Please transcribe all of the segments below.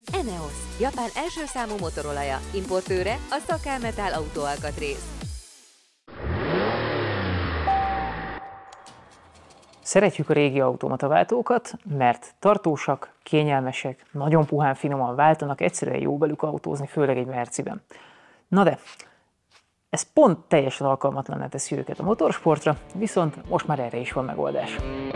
ENEOS, Japán első számú motorolaja, importőre a Szakámetál autóalkatrész. Szeretjük a régi automataváltókat, mert tartósak, kényelmesek, nagyon puhán finoman váltanak, egyszerűen jó velük autózni, főleg egy Merciben. Na de, ez pont teljesen alkalmatlanná teszi őket a motorsportra, viszont most már erre is van megoldás.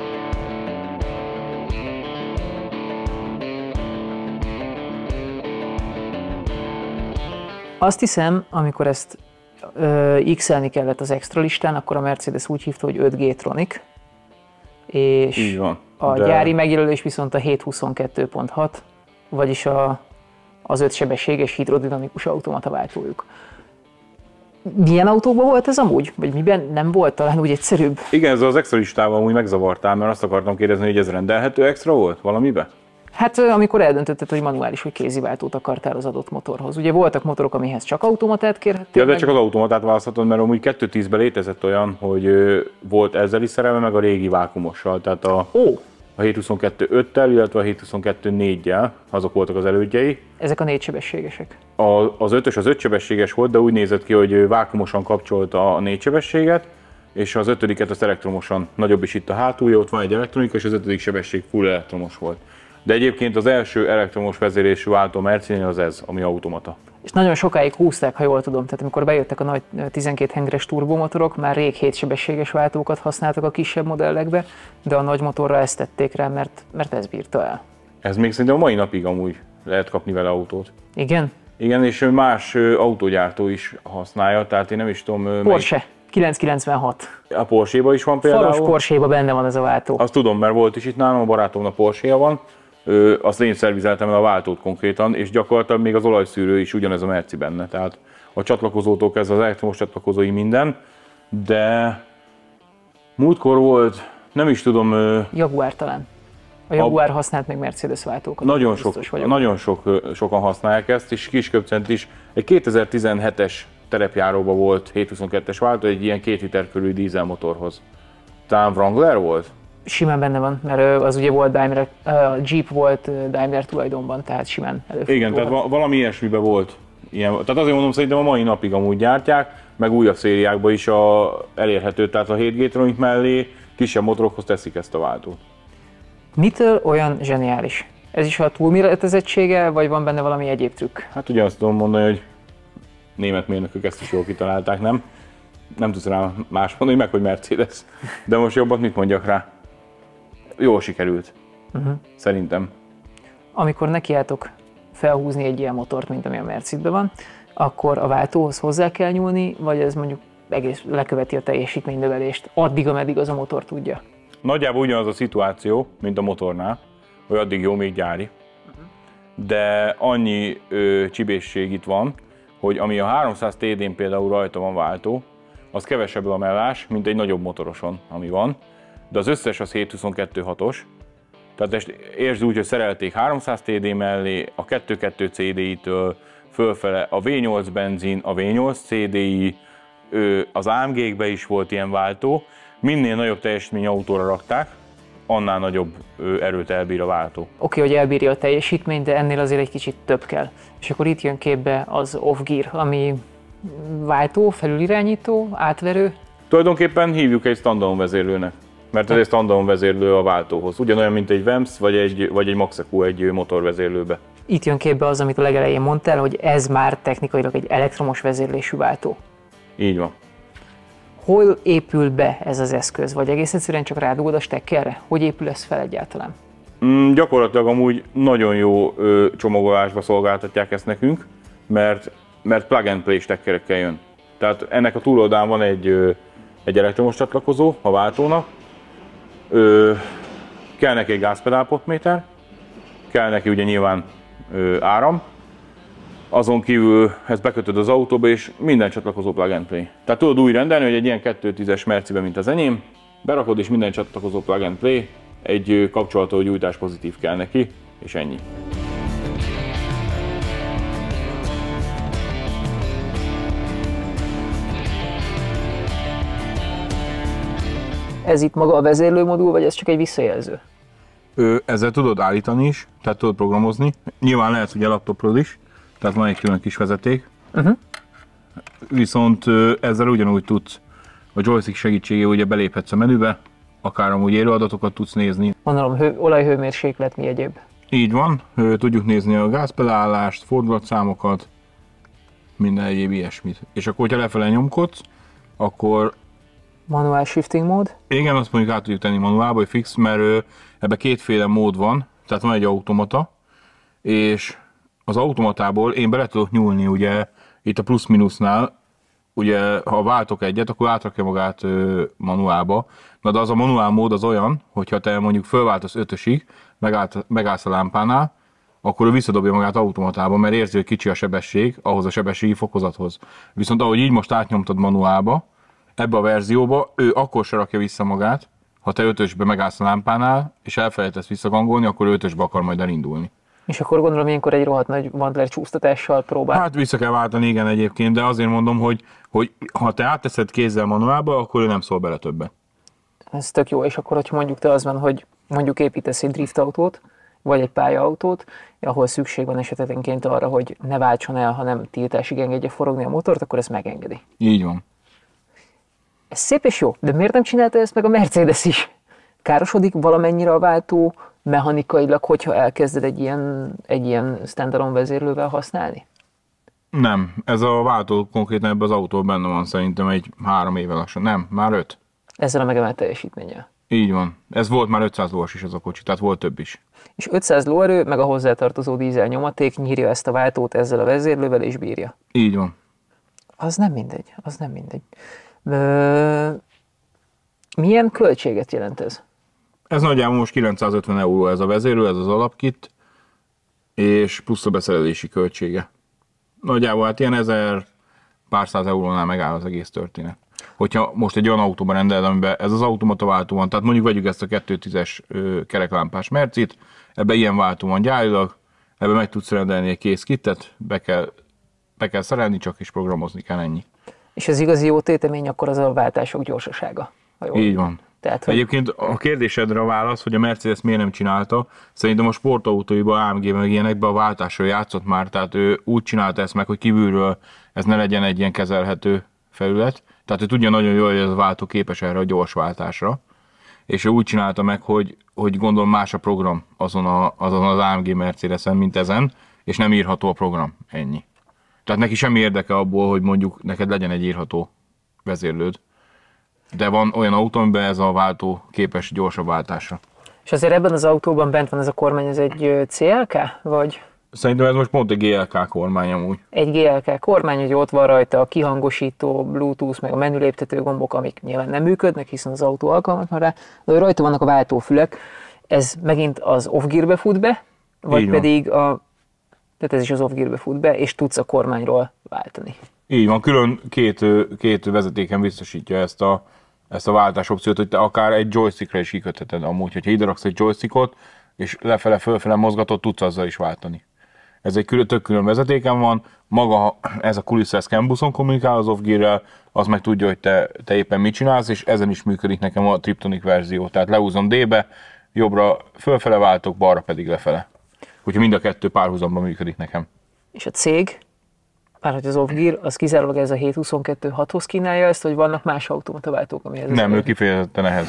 Azt hiszem, amikor ezt X-elni kellett az extra listán, akkor a Mercedes úgy hívta, hogy 5G Tronic, és a gyári megjelölés viszont a 722.6, vagyis az 5 sebességes hidrodinamikus automataváltójuk. Milyen autókban volt ez amúgy? Vagy miben nem volt talán úgy egyszerűbb? Igen, ez az extra listával amúgy megzavartál, mert azt akartam kérdezni, hogy ez rendelhető extra volt valamibe? Hát amikor eldöntötted, hogy manuális vagy kéziváltót akartál az adott motorhoz. Ugye voltak motorok, amihez csak automatát kérhettél. Ja, de csak az automatát választhatod, mert amúgy 2010-ben létezett olyan, hogy volt ezzel is szerelve, meg a régi vákumossal. Tehát a 722.5-tel, illetve a 722.4-jel, azok voltak az elődjei. Ezek a 4 sebességesek. Az 5-ös az 5 sebességes volt, de úgy nézett ki, hogy vákumosan kapcsolta a 4 sebességet, és az 5-et az elektromosan, nagyobb is itt a hátulja, ott van egy elektronika, és az 5. sebesség full elektromos volt. De egyébként az első elektromos vezérésű váltó Mercinél az ez, ami automata. És nagyon sokáig húzták, ha jól tudom, tehát amikor bejöttek a nagy 12 hengeres turbomotorok, már rég 7 sebességes váltókat használtak a kisebb modellekbe, de a nagy motorra ezt tették rá, mert ez bírta el. Ez még szerintem a mai napig amúgy lehet kapni vele autót. Igen? Igen, és más autógyártó is használja, tehát én nem is tudom... Porsche. 996. A Porsche-ba is van például. Faros Porsche-ba benne van ez a váltó. Azt tudom, mert volt is itt nálam, a barátomnak Porsche-ja van. Azt én szervizeltem el a váltót konkrétan, és gyakorlatilag még az olajszűrő is ugyanez a Merci benne. Tehát a csatlakozótól kezdve az elektromos csatlakozói minden, de múltkor volt, nem is tudom... Jaguar talán. A Jaguar használt még Mercedes váltókat. Nagyon sokan használják ezt, és Kisköpcent is. Egy 2017-es terepjáróban volt 722-es váltó, egy ilyen 2 liter körül dízelmotorhoz. Talán Wrangler volt? Simán benne van, mert az ugye volt Daimler, Jeep volt Daimler tulajdonban, tehát simán előfordulhat. Igen, tehát valami ilyesmiben volt ilyen. Tehát azért mondom, szerintem a mai napig amúgy gyártják, meg újabb szériákban is elérhető, tehát a 7G Tronic mellé kisebb motorokhoz teszik ezt a váltót. Mitől olyan zseniális? Ez is a túlméretezettsége, vagy van benne valami egyéb trükk? Hát ugye azt tudom mondani, hogy német mérnökök ezt is jól kitalálták, nem? Nem tudsz rá más mondani, meg hogy Mercedes. De most jobbat mit mondjak rá? Jól sikerült. Szerintem. Amikor nekiálltok felhúzni egy ilyen motort, mint ami a Mercedesben van, akkor a váltóhoz hozzá kell nyúlni, vagy ez mondjuk egész leköveti a teljesítménynövelést addig, ameddig az a motor tudja? Nagyjából ugyanaz a szituáció, mint a motornál, hogy addig jó, még gyári. De annyi csibészség itt van, hogy ami a 300 TD-n például rajta van váltó, az kevesebb lamellás, mint egy nagyobb motoroson, ami van, de az összes az 722.6-os, tehát ezt értsd úgy, hogy szerelték 300 TD mellé, a 2.2 CDI-től fölfele a V8 benzin, a V8 CDI, az AMG-kbe is volt ilyen váltó, minél nagyobb teljesítmény autóra rakták, annál nagyobb erőt elbír a váltó. Oké, hogy elbírja a teljesítményt, de ennél azért egy kicsit több kell. És akkor itt jön képbe az off-gear, ami váltó, felülirányító, átverő. Tulajdonképpen hívjuk egy standalone vezérlőnek, mert ez egy standalone vezérlő a váltóhoz. Ugyanolyan, mint egy VEMS vagy egy Maxecu egy motorvezérlőbe. Itt jön képbe az, amit a legelején mondtál, hogy ez már technikailag egy elektromos vezérlésű váltó. Így van. Hol épül be ez az eszköz? Vagy egész egyszerűen csak rádugod a stekkerre? Hogy épül ez fel egyáltalán? Gyakorlatilag amúgy nagyon jó csomagolásba szolgáltatják ezt nekünk, mert plug and play stekkerekkel jön. Tehát ennek a túloldán van egy elektromos csatlakozó a váltónak, kell neki egy gázpedálpotméter, kell neki ugye nyilván áram, azon kívül ezt bekötöd az autóba, és minden csatlakozó plug and play. Tehát tudod úgy rendelni, hogy egy ilyen 2.10-es Mercibe, mint az enyém, berakod, és minden csatlakozó plug and play, egy kapcsolható gyújtás pozitív kell neki, és ennyi. Ez itt maga a vezérlőmodul, vagy ez csak egy visszajelző? Ezzel tudod állítani is, tehát tudod programozni. Nyilván lehet ugye laptopról is, tehát van egy külön kis vezeték. Viszont ezzel ugyanúgy tudsz a joystick segítségével ugye beléphetsz a menübe, akár amúgy élő adatokat tudsz nézni. Gondolom olajhőmérséklet, mi egyéb. Így van, tudjuk nézni a gázpedálást, fordulatszámokat, minden egyéb ilyesmit. És akkor, hogyha lefele nyomkodsz, akkor... Manual shifting mód? Igen, azt mondjuk át tudjuk tenni manuálba, vagy fix, mert ebben kétféle mód van, tehát van egy automata, és az automatából én bele tudok nyúlni, ugye itt a plusz-minusznál, ugye ha váltok egyet, akkor átrakja magát manuálba, de az a manuál mód az olyan, hogyha te mondjuk fölváltasz 5-ösig, megállsz a lámpánál, akkor ő visszadobja magát automatába, mert érzi, hogy kicsi a sebesség ahhoz a sebességi fokozathoz. Viszont ahogy így most átnyomtad manuálba, ebbe a verzióba ő akkor se rakja vissza magát, ha te 5-ösbe megállsz a lámpánál, és elfelejtesz visszagangolni, akkor 5-ösbe akar majd elindulni. És akkor gondolom ilyenkor egy rohadt nagy Mandler csúsztatással próbál. Hát vissza kell váltani, igen, egyébként, de azért mondom, hogy ha te átteszed kézzel manuálba, akkor ő nem szól bele többet. Ez tök jó, és akkor, hogyha mondjuk te az van, hogy mondjuk építesz egy driftautót, vagy egy pályaautót, ahol szükség van esetenként arra, hogy ne váltson el, hanem tiltásig engedje forogni a motort, akkor ezt megengedi. Így van. Ez szép és jó, de miért nem csinálta ezt meg a Mercedes is? Károsodik valamennyire a váltó mechanikailag, hogyha elkezded egy ilyen standalone vezérlővel használni? Nem, ez a váltó konkrétan ebben az autóban benne van szerintem egy 3 éve lassan. Nem, már 5. Ezzel a megemelt teljesítménnyel. Így van. Ez volt már 500 lós is ez a kocsi, tehát volt több is. És 500 lóerő, meg a hozzátartozó dízel nyomaték nyírja ezt a váltót ezzel a vezérlővel és bírja. Így van. Az nem mindegy, az nem mindegy. Milyen költséget jelent ez? Ez nagyjából most 950 euró ez a vezérlő, ez az alapkit, és plusz a beszerelési költsége. Nagyjából hát ilyen 1000 pár száz eurónál megáll az egész történet. Hogyha most egy olyan autóban rendeled, amiben ez az automata váltó van, tehát mondjuk vegyük ezt a 2.10-es kereklámpás Mercit, ebben ilyen váltó van gyárilag, ebben meg tudsz rendelni egy kész kittet, be kell szerelni, csak is programozni kell, ennyi. És az igazi jó tétemény akkor az a váltások gyorsasága. Így van. Tehát, hogy... Egyébként a kérdésedre a válasz, hogy a Mercedes miért nem csinálta, szerintem a sportautóiban, AMG meg ilyenekben a váltásról játszott már, tehát ő úgy csinálta ezt meg, hogy kívülről ez ne legyen egy ilyen kezelhető felület, tehát ő tudja nagyon jól, hogy ez a váltó képes erre a gyors váltásra, és ő úgy csinálta meg, hogy gondolom más a program azon az AMG Mercedesen, mint ezen, és nem írható a program, ennyi. Tehát neki semmi érdeke abból, hogy mondjuk neked legyen egy írható vezérlőd. De van olyan autó, amiben ez a váltó képes gyorsabb váltásra. És azért ebben az autóban bent van ez a kormány, ez egy CLK, vagy? Szerintem ez most pont egy GLK kormány amúgy. Egy GLK kormány, hogy ott van rajta a kihangosító, Bluetooth, meg a menüléptető gombok, amik nyilván nem működnek, hiszen az autó alkalmatlan rá, de rajta vannak a váltófülek. Ez megint az off-gearbe fut be, vagy pedig tehát ez is az off-gearbe fut be, és tudsz a kormányról váltani. Így van, külön két vezetéken biztosítja ezt a váltás opciót, hogy te akár egy joystickra is kikötheted amúgy, hogyha ide raksz egy joystickot, és lefele-fölfele mozgatod, tudsz azzal is váltani. Ez egy tök külön vezetéken van, maga ez a kulissza, ez CAN-buszon kommunikál az off-gearrel, az meg tudja, hogy te éppen mit csinálsz, és ezen is működik nekem a Triptonic verzió. Tehát leúzom D-be, jobbra fölfele váltok, balra pedig lefele. Úgyhogy mind a kettő párhuzamban működik nekem. És a cég, már hogy az off-gear, az kizárólag ez a 722.6-hoz kínálja ezt, vagy vannak más automataváltók, amihez... Nem, ő kifejezetten ehhez.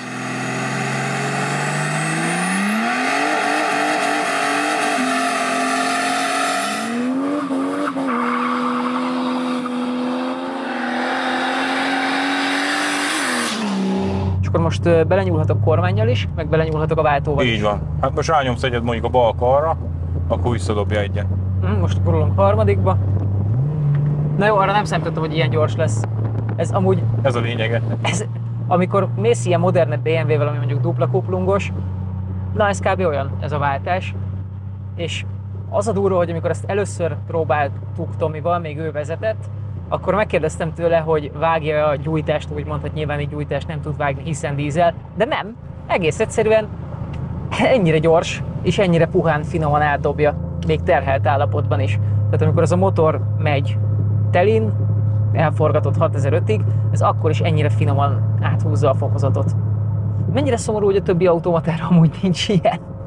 Akkor most belenyúlhatok kormánnyal is, meg belenyúlhatok a váltóval. Így van. Hát most rányomsz egyet mondjuk a bal karra, akkor visszadobja egyet. Most gurulunk harmadikba. Na jó, arra nem számítottam, hogy ilyen gyors lesz. Ez amúgy... Ez a lényege. Amikor mész ilyen modernebb BMW-vel, ami mondjuk dupla kuplungos, na ez kb. Olyan, ez a váltás. És az a durva, hogy amikor ezt először próbáltuk Tomival, még ő vezetett, akkor megkérdeztem tőle, hogy vágja a gyújtást, úgy mondhat, nyilván egy gyújtást nem tud vágni, hiszen dízel, de nem. Egész egyszerűen ennyire gyors, és ennyire puhán, finoman átdobja, még terhelt állapotban is. Tehát amikor az a motor megy telin, elforgatott 6005-ig, ez akkor is ennyire finoman áthúzza a fokozatot. Mennyire szomorú, hogy a többi automatára amúgy nincs ilyen.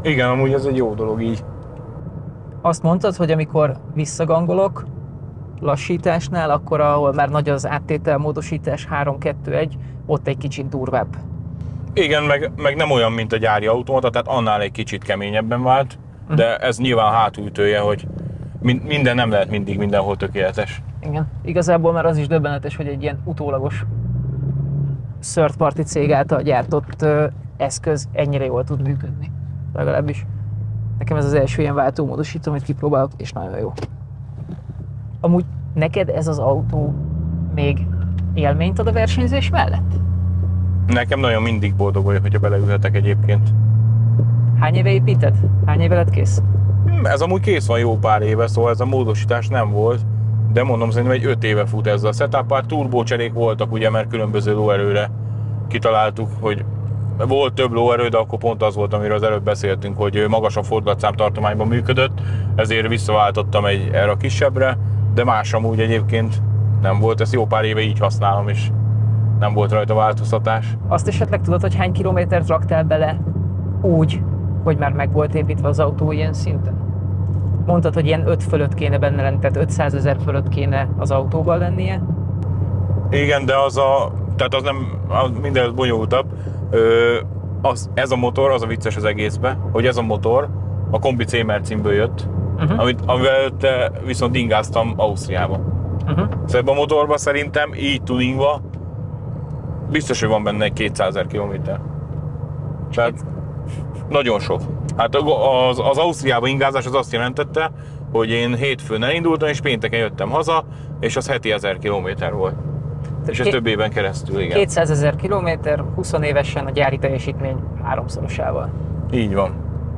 Igen, amúgy ez egy jó dolog így. Azt mondtad, hogy amikor visszagangolok lassításnál, akkor ahol már nagy az áttételmódosítás 3-2-1, ott egy kicsit durvább. Igen, meg nem olyan, mint a gyári automata, tehát annál egy kicsit keményebben vált, de ez nyilván hátulütője, hogy minden nem lehet mindig mindenhol tökéletes. Igen, igazából már az is döbbenetes, hogy egy ilyen utólagos third party cég által gyártott eszköz ennyire jól tud működni. Legalábbis nekem ez az első ilyen váltómódosító, amit kipróbálok, és nagyon jó. Amúgy neked ez az autó még élményt ad a versenyzés mellett? Nekem nagyon mindig boldog vagyok, hogyha beleülhetek egyébként. Hány éve építed? Hány éve lett kész? Ez amúgy kész van jó pár éve, szóval ez a módosítás nem volt, de mondom, szerintem egy 5 éve fut ezzel a setup-pár. Turbócserék voltak, ugye, mert különböző lóerőre kitaláltuk, hogy volt több lóerő, de akkor pont az volt, amiről az előbb beszéltünk, hogy magasabb fordulatszám tartományban működött, ezért visszaváltottam erre a kisebbre, de más amúgy egyébként nem volt, ezt jó pár éve így használom, és nem volt rajta változtatás. Azt esetleg tudod, hogy hány kilométert raktál bele úgy, hogy már meg volt építve az autó ilyen szinten? Mondtad, hogy ilyen 5 fölött kéne benne lenni, tehát 500 000 fölött kéne az autóban lennie? Igen, de tehát az nem, minden bonyolultabb. Ez a motor, az a vicces az egészben, hogy ez a motor a kombi C-mer címből jött, amivel viszont ingáztam Ausztriába. Szóval ebben a motorban szerintem így tuningva biztos, hogy van benne egy 200 000 kilométer. Tehát nagyon sok. Hát az Ausztriába ingázás az azt jelentette, hogy én hétfőn elindultam, és pénteken jöttem haza, és az heti 1000 kilométer volt. És ez több éven keresztül, igen. 200 000 kilométer, 20 évesen a gyári teljesítmény 3-szorosával. Így van.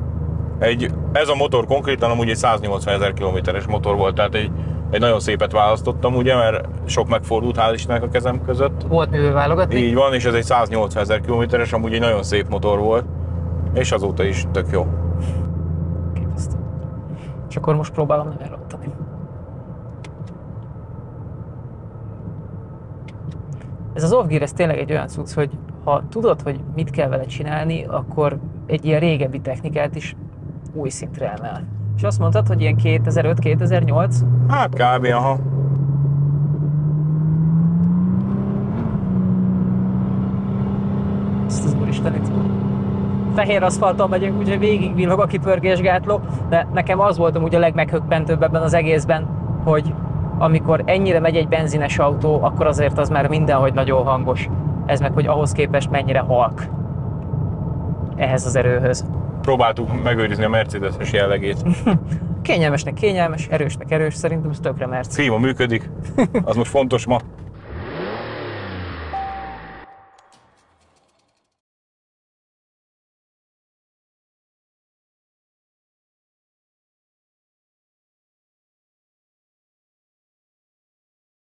Ez a motor konkrétan amúgy egy 180 000 kilométeres motor volt, tehát egy nagyon szépet választottam, ugye, mert sok megfordult, hál' Istennek a kezem között. Volt mivel válogatni? Így van, és ez egy 180 000 kilométeres, amúgy egy nagyon szép motor volt, és azóta is tök jó. Képesztő. És akkor most próbálom nem elrontani. Ez az off-gear, ez tényleg egy olyan cucc, hogy ha tudod, hogy mit kell vele csinálni, akkor egy ilyen régebbi technikát is új szintre emel. És azt mondtad, hogy ilyen 2005-2008? Hát kb. Aha. Ezt az úristenit. Fehér aszfalton megyünk, úgyhogy végig villog a kipörgésgátló, de nekem az volt amúgy a legmeghökkentőbb ebben az egészben, hogy amikor ennyire megy egy benzines autó, akkor azért az már mindenhogy nagyon hangos. Ez meg, hogy ahhoz képest mennyire halk ehhez az erőhöz. Próbáltuk megőrizni a Mercedes-es jellegét. Kényelmesnek kényelmes, erősnek erős, szerintem ez tökre Mercedes. Klíma működik, az most fontos ma.